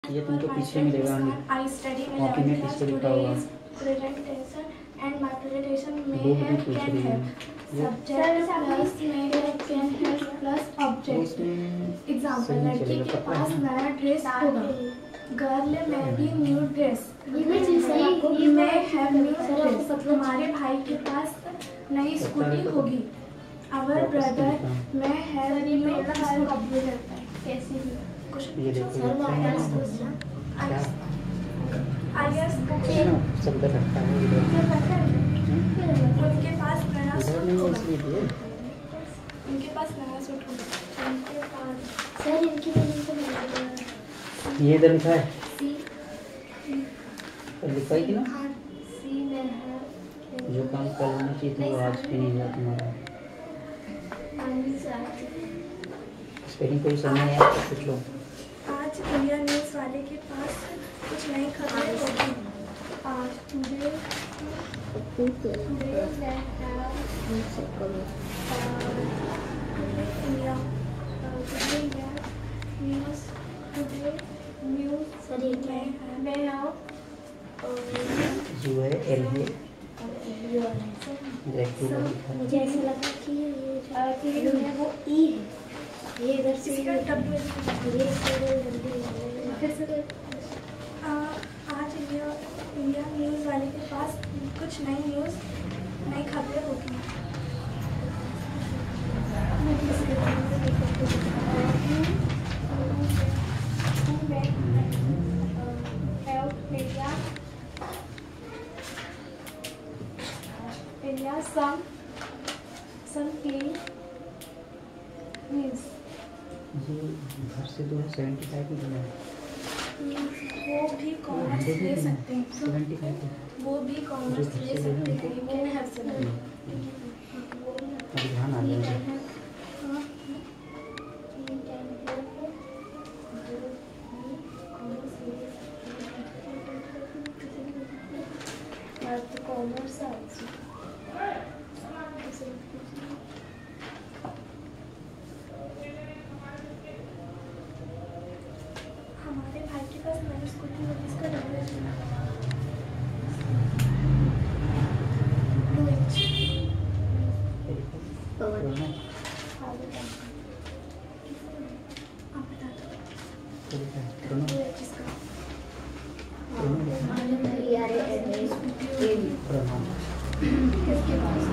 ये तुमको पीछे मिलेगा कॉपी में पीछे लिखा होगा। Presentation and my presentation may book भी have पूछ can रही है have subject plus may have can have plus object. Example, लड़की के पास नया ड्रेस होगा. गर्ल में भी न्यू ड्रेस. मैं have new dress. हमारे भाई के पास नई स्कूटी होगी. Our brother may have new computer. कैसे भी कुछ ये देखो शब्द रखता है उनके पास नया सूट होगा. इसलिए उनके पास नया सूट होगा. उनके पास सर इनकी मीनिंग तो नहीं ये इधर लिखा है सी लिखा है कि ना सी में है जो काम कल होना चाहिए था वो आज भी नहीं हुआ तुम्हारा। स्पेलिंग कोई समझ नहीं आया कुछ लो। आज इंडिया न्यूज़ वाले के पास कुछ नई खबरें होगी. आज टुडे इंडिया न्यूज़ सर ये क्या है मैं आओ जो है एल है मुझे ऐसा लगा कि ये है वो ई है ये इधर से इसका डब्ल्यू ये फिर से आज इंडिया न्यूज़ वाले के पास कुछ नई खबरें होगी. some clean news. ये घर से 275 की देना है वो भी कॉमर्स ले सकते हैं. 75 वो भी कॉमर्स ले सकते हैं. वो है अभी ध्यान आ जाएगा। कॉमर्स हमारे भाई के पास नई स्कूटी होगी. इसका नंबर आप बता दो. यार किसके पास